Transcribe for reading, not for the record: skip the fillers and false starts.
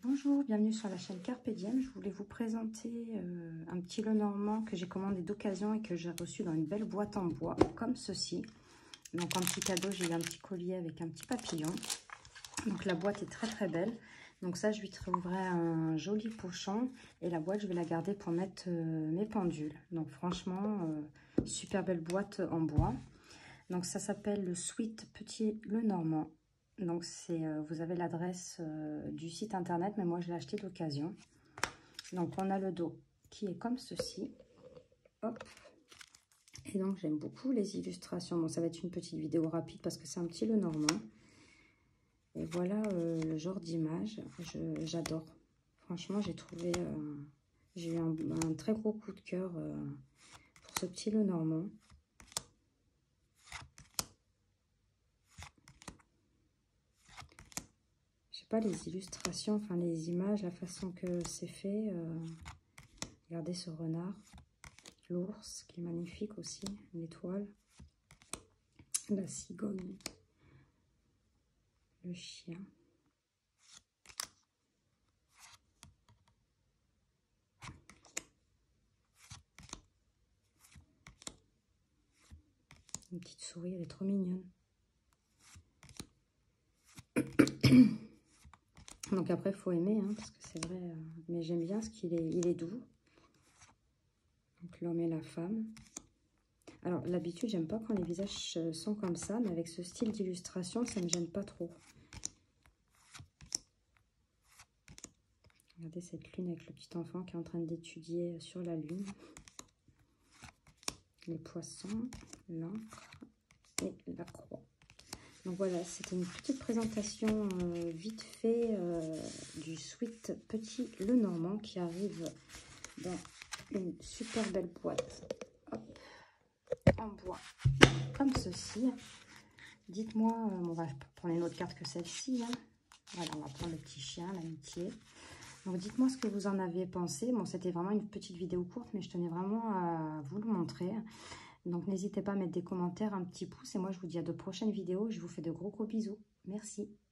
Bonjour, bienvenue sur la chaîne Carpe Diem. Je voulais vous présenter un petit Lenormand que j'ai commandé d'occasion et que j'ai reçu dans une belle boîte en bois, comme ceci. Donc en petit cadeau, j'ai eu un petit collier avec un petit papillon. Donc la boîte est très très belle. Donc ça, je lui trouverai un joli pochon. Et la boîte, je vais la garder pour mettre mes pendules. Donc franchement, super belle boîte en bois. Donc ça s'appelle le Sweet Petit Lenormand. Donc vous avez l'adresse du site internet, mais moi je l'ai acheté d'occasion. Donc on a le dos qui est comme ceci. Hop. Et donc j'aime beaucoup les illustrations. Bon, ça va être une petite vidéo rapide parce que c'est un petit Lenormand. Et voilà le genre d'image. J'adore. Franchement, j'ai eu un très gros coup de cœur pour ce petit Lenormand. Pas les illustrations, enfin les images, la façon que c'est fait. Regardez ce renard, l'ours qui est magnifique aussi, l'étoile, la cigogne, le chien. Une petite souris, elle est trop mignonne. Donc après, il faut aimer, hein, parce que c'est vrai, mais j'aime bien ce qu'il est, il est doux. Donc l'homme et la femme. Alors, d'habitude, j'aime pas quand les visages sont comme ça, mais avec ce style d'illustration, ça me gêne pas trop. Regardez cette lune avec le petit enfant qui est en train d'étudier sur la lune. Les poissons, l'encre et la croix. Donc voilà, c'était une petite présentation vite fait du Sweet Petit Lenormand qui arrive dans une super belle boîte. Hop, en bois, comme ceci. Dites-moi, on va prendre une autre carte que celle-ci. Hein. Voilà, on va prendre le petit chien, l'amitié. Donc dites-moi ce que vous en avez pensé. Bon, c'était vraiment une petite vidéo courte, mais je tenais vraiment à vous le montrer. Donc n'hésitez pas à mettre des commentaires, un petit pouce. Et moi, je vous dis à de prochaines vidéos. Je vous fais de gros bisous. Merci.